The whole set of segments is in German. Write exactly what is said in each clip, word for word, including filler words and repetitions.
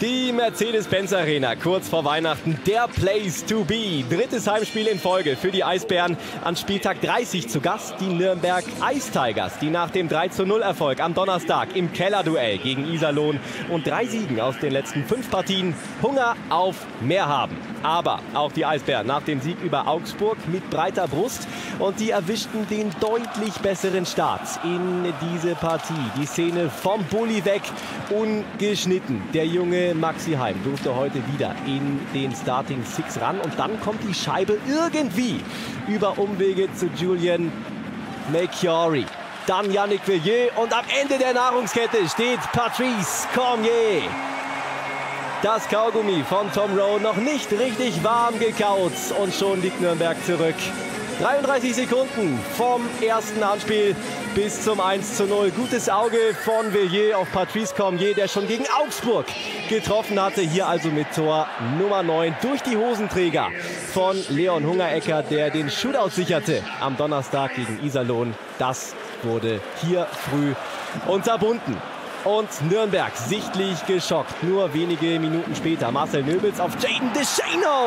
Die Mercedes-Benz Arena, kurz vor Weihnachten, der Place to be. Drittes Heimspiel in Folge für die Eisbären. An Spieltag dreißig zu Gast die Nürnberg Ice Tigers, die nach dem drei zu null Erfolg am Donnerstag im Kellerduell gegen Iserlohn und drei Siegen aus den letzten fünf Partien Hunger auf mehr haben. Aber auch die Eisbären nach dem Sieg über Augsburg mit breiter Brust und die erwischten den deutlich besseren Start in diese Partie. Die Szene vom Bulli weg, ungeschnitten. Der junge Maxi Heim durfte heute wieder in den Starting Six ran und dann kommt die Scheibe irgendwie über Umwege zu Julian Melchiori. Dann Yannick Villiers und am Ende der Nahrungskette steht Patrice Cormier. Das Kaugummi von Tom Rowe noch nicht richtig warm gekaut und schon liegt Nürnberg zurück. dreiunddreißig Sekunden vom ersten Anspiel bis zum eins zu null. Gutes Auge von Villiers auf Patrice Cormier, der schon gegen Augsburg getroffen hatte. Hier also mit Tor Nummer neun durch die Hosenträger von Leon Hungerecker, der den Shootout sicherte am Donnerstag gegen Iserlohn. Das wurde hier früh unterbunden. Und Nürnberg sichtlich geschockt. Nur wenige Minuten später Marcel Nöbels auf Jayden DeShano.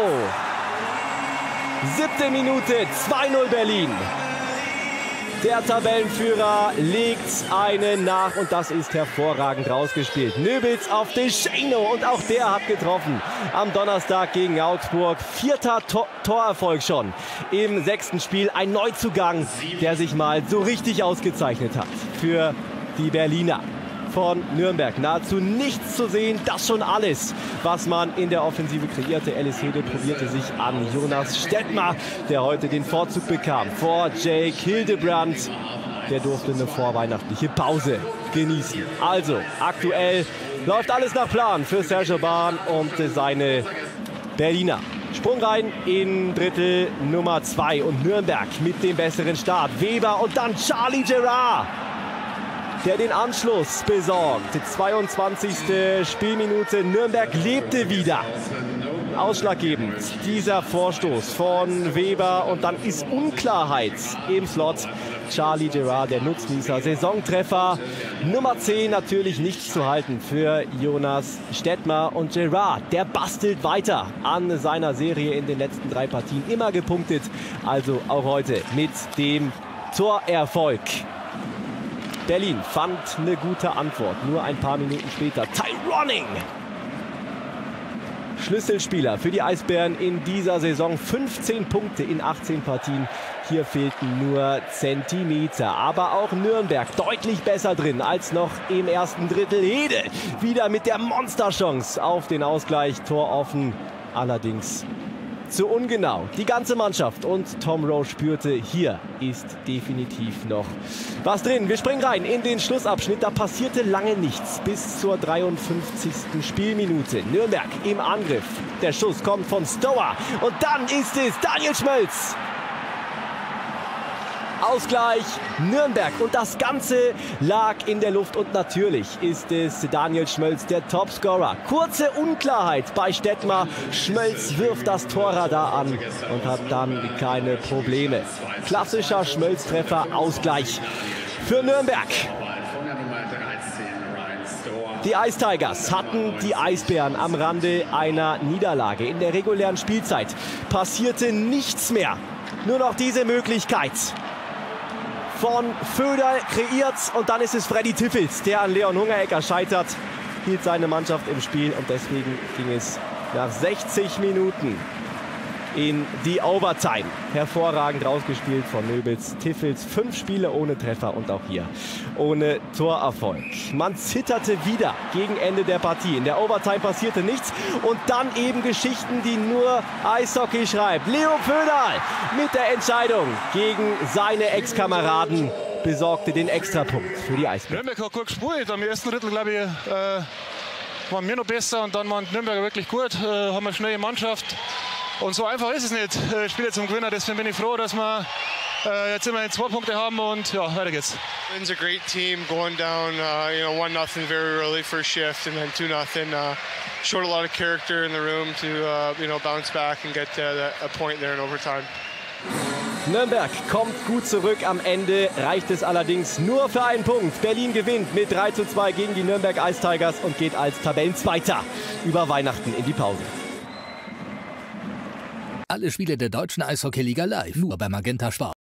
Siebte Minute, zwei null Berlin. Der Tabellenführer legt einen nach und das ist hervorragend rausgespielt. Nöbels auf DeShano und auch der hat getroffen am Donnerstag gegen Augsburg. Vierter Tor Torerfolg schon im sechsten Spiel. Ein Neuzugang, der sich mal so richtig ausgezeichnet hat für die Berliner. Von Nürnberg nahezu nichts zu sehen, das schon alles, was man in der Offensive kreierte. Ellis Hede probierte sich an Jonas Stettmar, der heute den Vorzug bekam vor Jake Hildebrandt. Der durfte eine vorweihnachtliche Pause genießen. Also aktuell läuft alles nach Plan für Serge Bahn und seine Berliner. Sprung rein in Drittel Nummer zwei und Nürnberg mit dem besseren Start. Weber und dann Charlie Gerard, der den Anschluss besorgt. Die zweiundzwanzigste Spielminute. Nürnberg lebte wieder. Ausschlaggebend dieser Vorstoß von Weber und dann ist Unklarheit im Slot. Charlie Gerard, der Nutznießer, Saisontreffer Nummer zehn, natürlich nichts zu halten für Jonas Stettmar. Und Gerard, der bastelt weiter an seiner Serie in den letzten drei Partien, immer gepunktet, also auch heute mit dem Torerfolg. Berlin fand eine gute Antwort, nur ein paar Minuten später. Ty Ronning, Schlüsselspieler für die Eisbären in dieser Saison. fünfzehn Punkte in achtzehn Partien. Hier fehlten nur Zentimeter. Aber auch Nürnberg deutlich besser drin als noch im ersten Drittel. Hede wieder mit der Monsterchance auf den Ausgleich. Tor offen, allerdings zu ungenau. Die ganze Mannschaft und Tom Rowe spürte, hier ist definitiv noch was drin. Wir springen rein in den Schlussabschnitt. Da passierte lange nichts bis zur dreiundfünfzigsten Spielminute. Nürnberg im Angriff. Der Schuss kommt von Stower und dann ist es Daniel Schmölz. Ausgleich Nürnberg und das Ganze lag in der Luft und natürlich ist es Daniel Schmölz, der Topscorer. Kurze Unklarheit bei Stettmar. Schmölz wirft das Torradar an und hat dann keine Probleme. Klassischer Schmölz-Treffer, Ausgleich für Nürnberg. Die Ice Tigers hatten die Eisbären am Rande einer Niederlage. In der regulären Spielzeit passierte nichts mehr. Nur noch diese Möglichkeit von Föder kreiert und dann ist es Freddy Tiffels, der an Leon Hungerecker scheitert, hielt seine Mannschaft im Spiel und deswegen ging es nach sechzig Minuten in die Overtime. Hervorragend rausgespielt von Nöbels. Tiffels, fünf Spiele ohne Treffer und auch hier ohne Torerfolg. Man zitterte wieder gegen Ende der Partie. In der Overtime passierte nichts und dann eben Geschichten, die nur Eishockey schreibt. Leo Föderl mit der Entscheidung gegen seine Ex-Kameraden besorgte den Extrapunkt für die Eisbären. Nürnberg hat gut gespielt. Am ersten Drittel, glaube ich, äh, waren wir noch besser und dann waren die Nürnberger wirklich gut. Äh, haben eine schnelle Mannschaft. Und so einfach ist es nicht, äh, Spiele zum Gewinnen. Deswegen bin ich froh, dass wir äh, jetzt immerhin zwei Punkte haben und ja, weiter geht's. It's a great team going down, uh, you know, one nothing very early first shift and then two nothing. Uh, showed a lot of character in the room to, uh, you know, bounce back and get uh, a point there in overtime. Nürnberg kommt gut zurück. Am Ende reicht es allerdings nur für einen Punkt. Berlin gewinnt mit drei zu zwei gegen die Nürnberg Ice Tigers und geht als Tabellenzweiter über Weihnachten in die Pause. Alle Spiele der deutschen Eishockeyliga live, nur bei Magenta Sport.